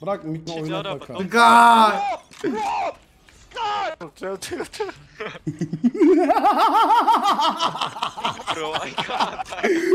Bırak mikro oyna bakalım. God! Bro, I can't.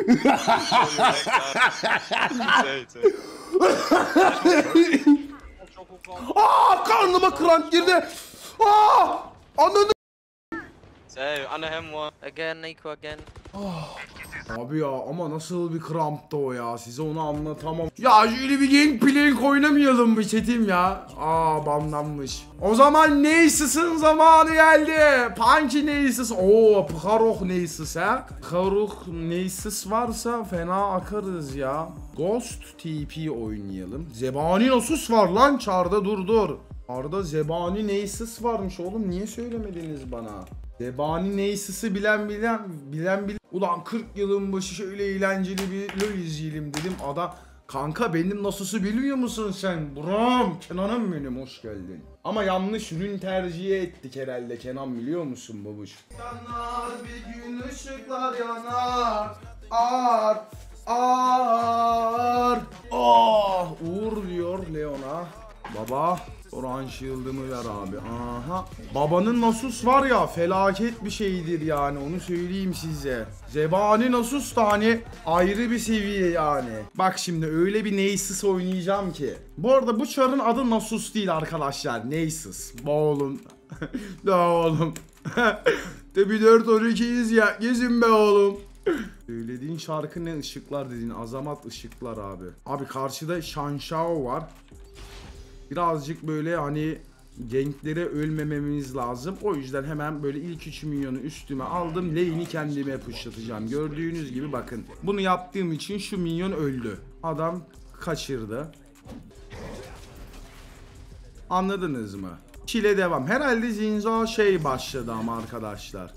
Aa, karnıma kramp girdi. Aa! Ananı. Save, under him one. Again, Nico again. Abi ya ama nasıl bir kramptı o ya, size onu anlatamam. Ya şöyle bir Gangplank oynamayalım mı chatim ya? Aa, banlanmış. O zaman Naces'ın zamanı geldi. Punky Naces. Oo, Pharok Naces ha. Pharok Naces varsa fena akarız ya. Ghost TP oynayalım. Zebani Nasus var lan çarda, dur. Arda Zebani Naces varmış oğlum, niye söylemediniz bana? Zebani Naces'ı bilen. Ulan 40 yılın başı şöyle eğlenceli bir LoL izleyelim dedim. Kanka benim Nasus'u biliyor musun sen? Brom, Kenan'ım benim, hoş geldin. Ama yanlış ürün tercih ettik herhalde Kenan, biliyor musun babuş? Yanar bir gün ışıklar yanar. Uğur diyor Leon'a. Baba Orange Shield'ımı ver abi. Aha. Babanın Nasus var ya, felaket bir şeydir yani, onu söyleyeyim size. Zebani Nasus da hani ayrı bir seviye yani. Bak şimdi öyle bir Nasus oynayacağım ki. Bu arada bu çarın adı Nasus değil arkadaşlar. Nasus. Oğlum. Da oğlum. Tabi 4-12'yiz ya. Gezin be oğlum. Söylediğin şarkı ne, ışıklar dediğin azamat ışıklar abi. Abi karşıda Shanshao var. Birazcık böyle hani ganklere ölmememiz lazım. O yüzden hemen böyle ilk 3 milyonu üstüme aldım. Lane'i kendime pushlatacağım. Gördüğünüz gibi bakın. Bunu yaptığım için şu minyon öldü. Adam kaçırdı. Anladınız mı? Çile devam. Herhalde Zinza başladı ama arkadaşlar.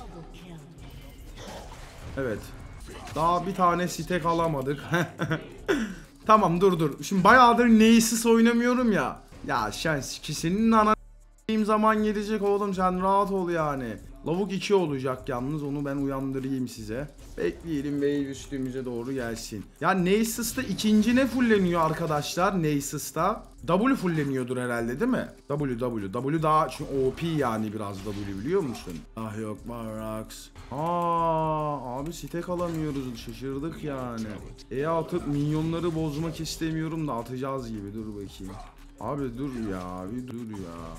Evet. Daha bir tane stack alamadık. Tamam dur. Şimdi bayağıdır Nasus oynamıyorum ya. Ya ki senin ana zaman gelecek oğlum, sen rahat ol yani. Lavuk 2 olacak yalnız, onu ben uyandırayım size. Bekleyelim wave üstümüze doğru gelsin. Ya Nasus'ta ikinci ne fulleniyor arkadaşlar? Nasus'ta W fulleniyordur herhalde değil mi? W daha çünkü OP yani, biraz W biliyor musun? Ah yok Marax. Abi stack alamıyoruz, şaşırdık yani. Atıp minyonları bozmak istemiyorum da atacağız gibi, dur bakayım. Abi dur ya, bir dur ya.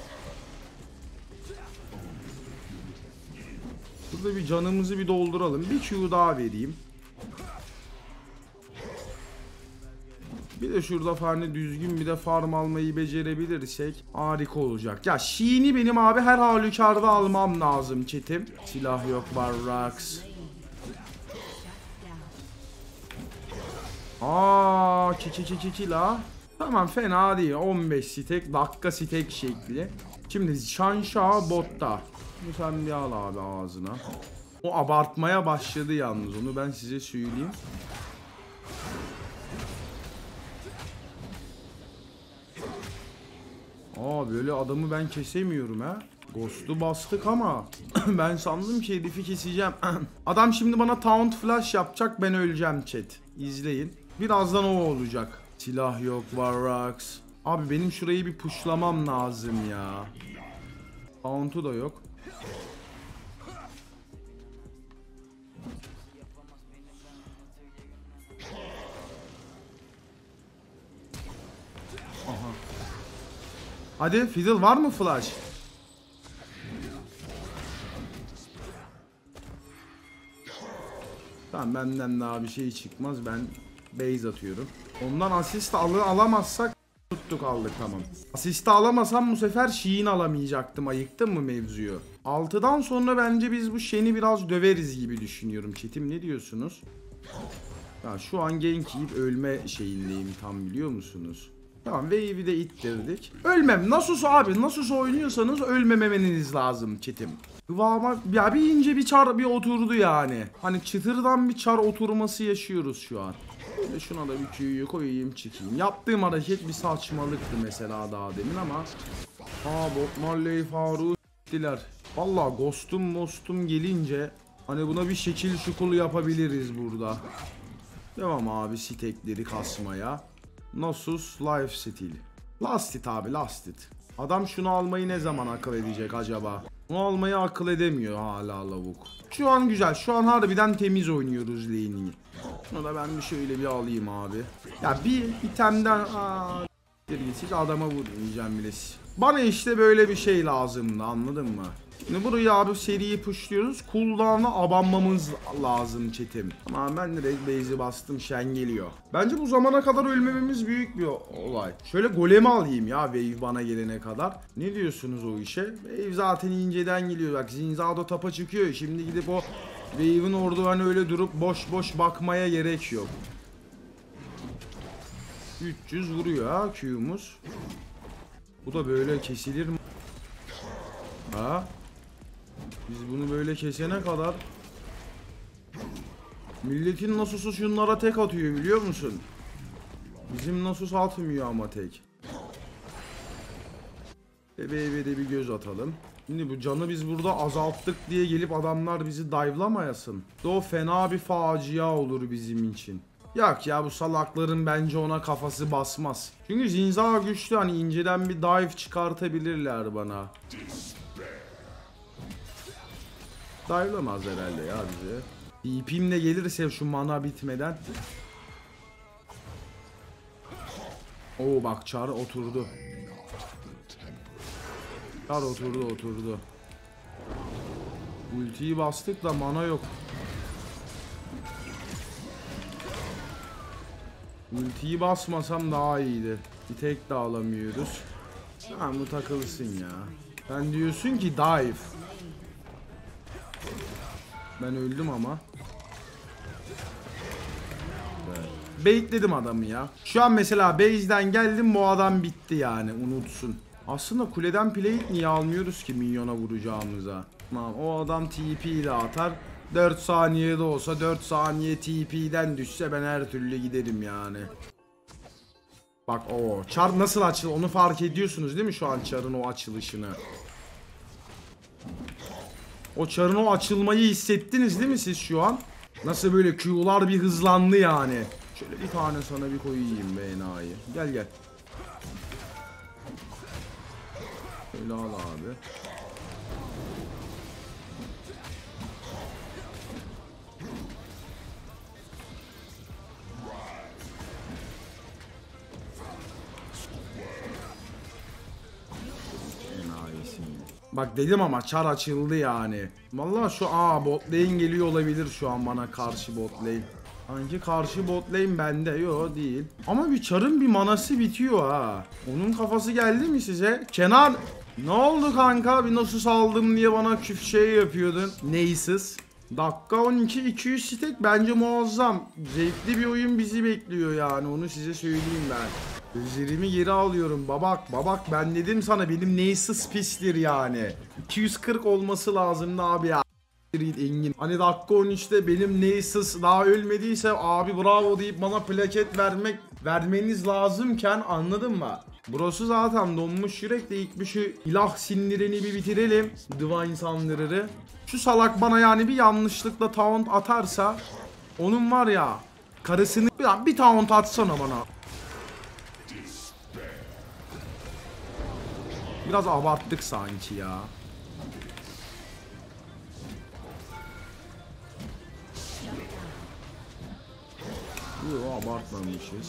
Burada bir canımızı bir dolduralım. Bir Q daha vereyim. Bir de şurada farmı düzgün bir de farm almayı becerebilirsek harika olacak. Ya Sheen'i benim abi her halükarda almam lazım chatim. Silah yok Barrax. La. Tamam, fena değil. 15 stack, dakika stack şekli. Şimdi Shanshao botta. Sen bir al abi ağzına. O abartmaya başladı yalnız, onu ben size söyleyeyim. Böyle adamı ben kesemiyorum ha. Ghost'u bastık ama ben sandım ki herifi keseceğim. Adam şimdi bana taunt flash yapacak, ben öleceğim chat. İzleyin. Birazdan o olacak. Silah yok Varrax. Abi benim şurayı bir pushlamam lazım ya. Taunt'u da yok. Hadi Fiddle var mı flash? Tamam, benden daha bir şey çıkmaz, ben base atıyorum. Ondan asist alamazsak tuttuk, aldık, tamam. Asisti alamasam bu sefer Sheen alamayacaktım, ayıktın mı mevzuyu? 6'dan sonra bence biz bu Shen'i biraz döveriz gibi düşünüyorum chatim, ne diyorsunuz? Ya şu an gank yiyip ölme şeyindeyim tam, biliyor musunuz? Tamam, wave'i de ittirdik. Ölmem. Nasus abi. Nasus oynuyorsanız ölmemeniz lazım chatim. Kıvama ya bir ince bir çar bir oturdu yani. Hani çıtırdan bir çar oturması yaşıyoruz şu an. Böyle şuna da bir Q'yu koyayım çıkayım. Yaptığım hareket bir saçmalıktı mesela daha demin ama. Bob Marley Faruk'u s**tiler. Valla ghost'um gelince hani buna bir şekil şukul yapabiliriz burada. Devam abi stack'leri kasmaya. Nasus Lifesteal. Last hit abi, last hit. Adam şunu almayı ne zaman akıl edecek acaba? Bunu almayı akıl edemiyor hala lavuk. Şu an güzel. Şu an harbiden temiz oynuyoruz lane'i. Şunu da ben bir şöyle bir alayım abi. Ya bir itemden hiç adama vurmayacağım bile. Bana işte böyle bir şey lazımdı, anladın mı? Şimdi burayı abi seriyi pushluyoruz. Cooldown'a abanmamız lazım chatim. Ama ben direkt base'i bastım, şen geliyor. Bence bu zamana kadar ölmememiz büyük bir olay. Şöyle golemi alayım ya wave bana gelene kadar. Ne diyorsunuz o işe? Wave zaten inceden geliyor. Bak Zinzado tapa çıkıyor. Şimdi gidip o wave'in orada hani öyle durup boş boş bakmaya gerek yok. 300 vuruyor ha Q'muz. Bu da böyle kesilir mi? Ha? Biz bunu böyle kesene kadar milletin Nasus'u şunlara tek atıyor biliyor musun? Bizim Nasus atmıyor ama tek. Bebeğe de bir göz atalım. Şimdi bu canı biz burada azalttık diye gelip adamlar bizi dive'lamayasın. O fena bir facia olur bizim için. Yok ya, bu salakların bence ona kafası basmaz. Çünkü Zinza güçlü, hani inceden bir dive çıkartabilirler bana. Dive'lamaz herhalde ya bize. TP'm de gelirse şu mana bitmeden. Oo bak Char oturdu. Char oturdu. Ultiyi bastık da mana yok. Ultiyi basmasam daha iyiydi. Bir tek de alamıyoruz. Tamam bu takılsın ya. Sen diyorsun ki dive. Ben öldüm ama. Evet. Baitledim adamı ya. Şu an mesela base'den geldim, bu adam bitti yani, unutsun. Aslında kuleden plate niye almıyoruz ki minyona vuracağımıza? Tamam, o adam TP ile atar. 4 saniyede olsa 4 saniye TP'den düşse ben her türlü giderim yani. Bak o Char nasıl açılır onu fark ediyorsunuz değil mi şu an Char'ın o açılışını? O Char'ın o açılmayı hissettiniz değil mi siz şu an? Nasıl böyle Q'lar bir hızlandı yani. Şöyle bir tane sana bir koyayım be enayi. Gel gel. Şöyle al abi. Bak dedim ama Char açıldı yani. Vallahi şu bot lane geliyor olabilir şu an bana karşı bot lane. Hangi karşı bot lane bende? Yo değil. Ama bir Char'ın bir manası bitiyor ha. Onun kafası geldi mi size? Kenan ne oldu kanka? Bir Nasus aldım diye bana şey yapıyordun. Neysiz? Dakika 12 200 stack bence muazzam. Zevkli bir oyun bizi bekliyor yani, onu size söyleyeyim ben. Üzerimi geri alıyorum babak ben dedim sana, benim Nasus pistir yani. 240 olması lazımdı abi ya. Engin. Hani dakika 13'te benim Nasus daha ölmediyse abi bravo deyip bana plaket vermeniz lazımken, anladın mı? Burası zaten donmuş yürek de ilk bir şu ilah sindirini bir bitirelim. Divine Thunder'ı. Şu salak bana yani bir yanlışlıkla taunt atarsa onun var ya karısını bir taunt atsana bana. Biraz abarttık sanki ya. Yok abartmamışız.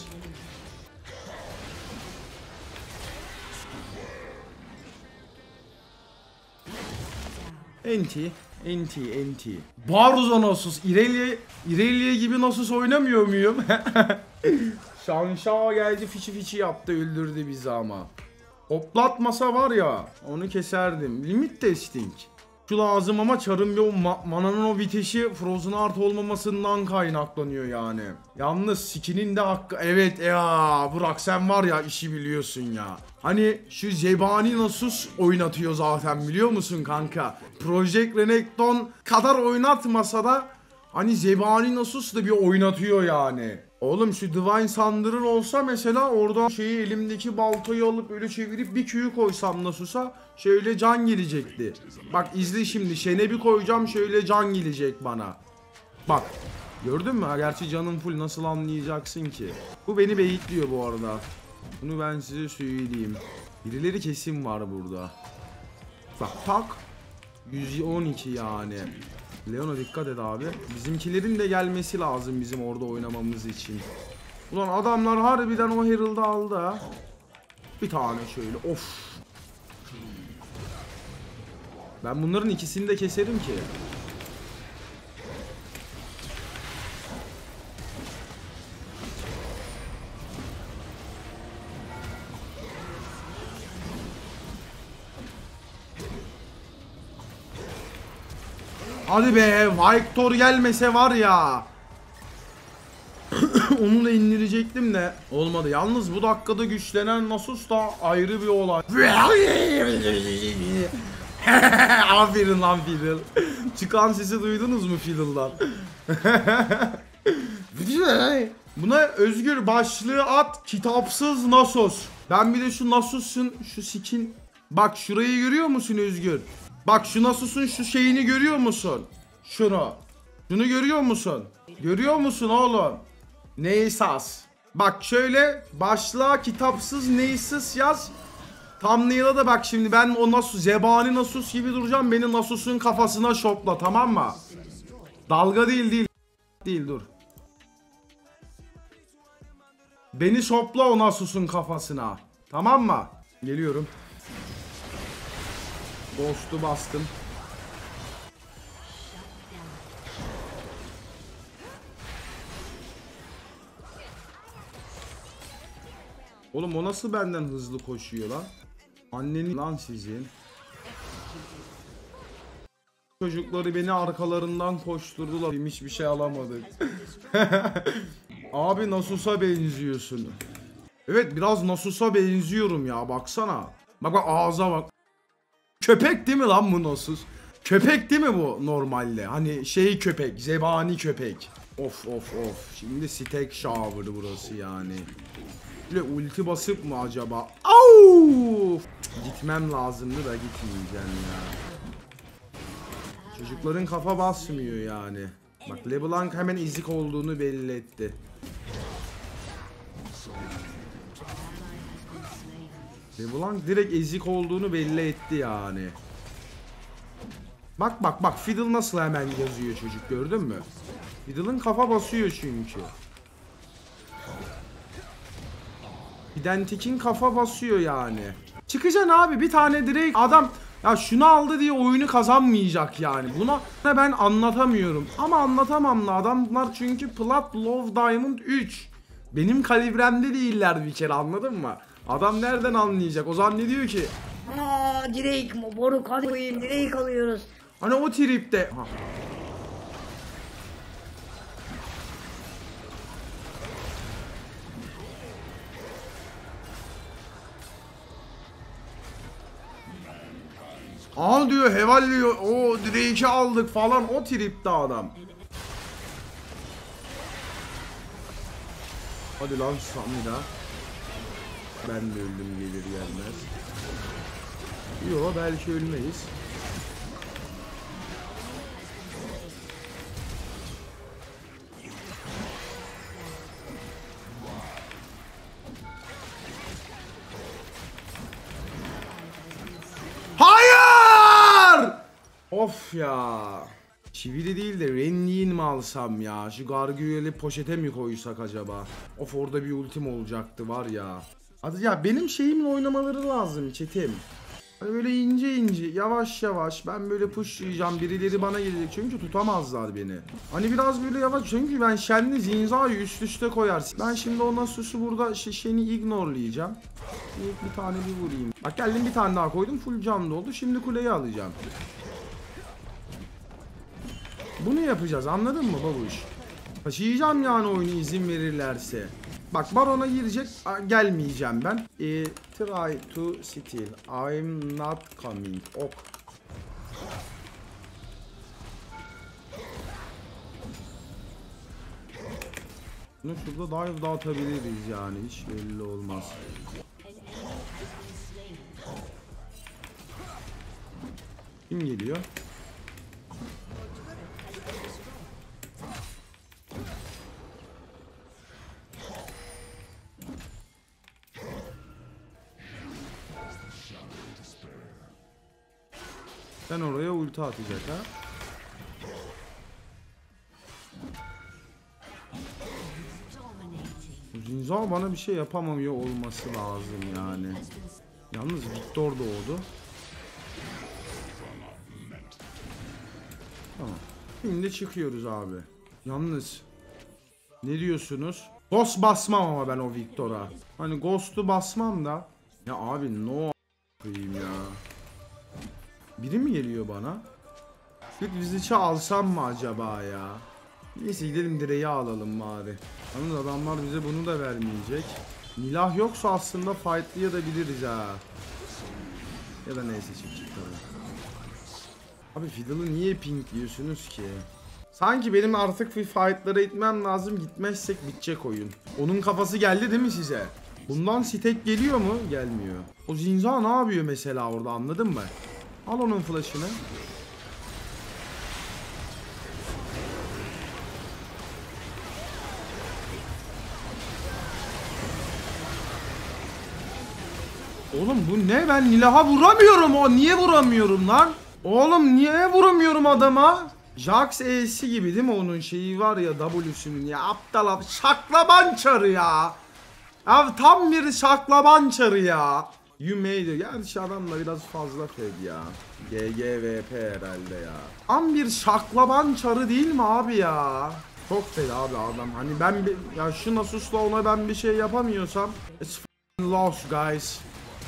Enti. Barzo Nasus. İrelia gibi Nasus oynamıyor muyum? Şanşa geldi, fiçi yaptı, öldürdü bizi ama. Hoplatmasa var ya onu keserdim. Limit testing. Şu lazım ama Char'ın bir mananın o vitesi Frozen Heart olmamasından kaynaklanıyor yani. Yalnız skinin de hakkı. Evet ya Burak sen var ya işi biliyorsun ya. Hani şu zebani Nasus oynatıyor zaten biliyor musun kanka? Project Renekton kadar oynatmasa da hani zebani Nasus da bir oynatıyor yani. Oğlum şu Divine Thunder'ın olsa mesela oradan şeyi elimdeki baltayı alıp öyle çevirip bir Q'yu koysam Nasus'a şöyle can gelecekti. Bak izle şimdi, Shen'e bir koyacağım şöyle can gelecek bana. Bak Gördün mü? Gerçi canın full, nasıl anlayacaksın ki? Bu beni beyitliyor bu arada. Bunu ben size söyleyeyim. Birileri kesin var burada. Bak tak. 112 yani. Leona dikkat et abi. Bizimkilerin de gelmesi lazım bizim orada oynamamız için. Ulan adamlar harbiden o Herald'ı aldı ha. Bir tane şöyle, of. Ben bunların ikisini de keserim ki. Hadi be, Victor gelmese var ya. Onu da indirecektim de olmadı. Yalnız bu dakikada güçlenen Nasus da ayrı bir olay. Aferin lan Fiddle. Çıkan sesi duydunuz mu Fiddle'dan? Buna Özgür başlığı at, kitapsız Nasus. Ben bir de şu Nasus'un şu skin. Bak şurayı görüyor musun Özgür? Bak şu Nasus'un şu şeyini görüyor musun? Şunu. Şunu görüyor musun? Görüyor musun oğlum? Neysas. Bak şöyle başlığa kitapsız Neysas yaz. Thumbnail'a da bak şimdi ben o Nasus, zebani Nasus gibi duracağım. Beni Nasus'un kafasına şopla, tamam mı? Dalga değil. Değil, dur. Beni şopla o Nasus'un kafasına. Tamam mı? Geliyorum. Ghost'u bastım. Oğlum o nasıl benden hızlı koşuyor lan? Annenin lan sizin. Çocukları beni arkalarından koşturdular. Hiçbir şey alamadık. Abi Nasus'a benziyorsun. Evet biraz Nasus'a benziyorum ya, baksana. Bak ağza bak. Köpek değil mi lan bu Nasus? Köpek değil mi bu normalde? Hani şey köpek, zebani köpek. Of. Şimdi stack shower burası yani. Böyle ulti basıp mı acaba? Au! Gitmem lazımdı da gitmeyeceğim ya. Çocukların kafa basmıyor yani. Bak LeBlanc hemen ezik olduğunu belli etti. LeBlanc direkt ezik olduğunu belli etti yani. Bak Fiddle nasıl hemen yazıyor çocuk, gördün mü? Fiddle'ın kafa basıyor çünkü. Identik'in kafa basıyor yani. Çıkacaksın abi, bir tane direkt adam ya şunu aldı diye oyunu kazanmayacak yani. Buna ben anlatamıyorum. Ama anlatamam da adamlar çünkü Plat, Love, Diamond 3. Benim kalibremde değiller bir kere, anladın mı? Adam nereden anlayacak? O zaman ne diyor ki? Direkt mi? Boruk hadi koyayım, direkt alıyoruz. Hani o tripte. Aa diyor, heval diyor, o Drake'i aldık falan, o tripte adam. Hadi lan Samira. Ben de öldüm gelir gelmez. Yo belki ölmeyiz. Hayır! Of ya. Çivili değil de Renli'nin mi alsam ya? Şu Gargoyle'i poşete mi koysak acaba? Of, orada bir ultim olacaktı var ya. Hadi ya, benim şeyimle oynamaları lazım çetim. Hani böyle ince yavaş ben böyle pushlayacağım, birileri bana gelecek çünkü tutamazlar beni. Hani biraz böyle yavaş, çünkü ben Shen'li Zinza'yı üst üste koyarsın. Ben şimdi o Nasus'u burada Shen'i ignorelayacağım. Bir tane bir vurayım. Bak geldim, bir tane daha koydum, full can doldu. Şimdi kuleyi alacağım. Bunu yapacağız, anladın mı babuş? Taşıyacağım yani oyunu izin verirlerse. Bak Baron'a girecek, gelmeyeceğim ben. Try to steal. I'm not coming. Ok. Bunu şurada dive dağıtabiliriz yani, hiç belli olmaz. Kim geliyor? Sen oraya ulti atacak ha. Zinzao bana bir şey yapamıyor olması lazım yani. Yalnız Viktor doğdu. Tamam. Şimdi çıkıyoruz abi. Yalnız ne diyorsunuz? Ghost basmam ama ben o Viktor'a. Hani Ghost'u basmam da. Ya abi no a**ayım ya. Biri mi geliyor bana? Bir Vizit'i alsam mı acaba ya? Neyse gidelim direği alalım bari. Yalnız adamlar bize bunu da vermeyecek. Milah yoksa aslında fightlayabiliriz ha. Ya da neyse çıkacak tabii. Abi Fiddle'ı niye pink diyorsunuz ki? Sanki benim artık bir fightlara gitmem lazım. Gitmezsek bitecek oyun. Onun kafası geldi değil mi size? Bundan stack geliyor mu? Gelmiyor. O Zinza ne yapıyor mesela orada, anladın mı? Al onun flash'ını. Oğlum bu ne? Ben Nilah'a vuramıyorum. O niye vuramıyorum lan? Oğlum niye vuramıyorum adama? Jax E'si gibi değil mi onun şeyi var ya, W'sünün ya, aptal şaklaban çarı ya. Abi tam bir şaklaban çarı ya. You made it. Gerçi adam da biraz fazla fed ya. GGVP herhalde ya. Tam bir şaklaban çarı değil mi abi ya? Çok fed abi adam. Hani ben ya şu Nasus'la ona ben bir şey yapamıyorsam it's lost guys.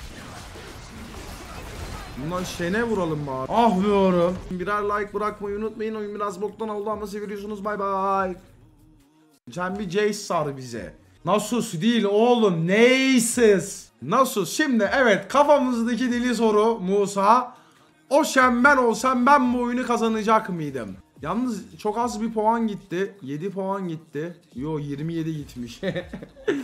Bundan şene vuralım bari. Ah be oğlum. Birer like bırakmayı unutmayın. Oyun biraz boktan oldu ama seviyorsunuz. Bay bay. Sen bir Jace sar bize. Nasus değil oğlum. Neysiz. Nasus. Şimdi evet, kafamızdaki deli soru Musa. O şen ben olsam ben bu oyunu kazanacak mıydım? Yalnız çok az bir puan gitti. 7 puan gitti. Yo 27 gitmiş.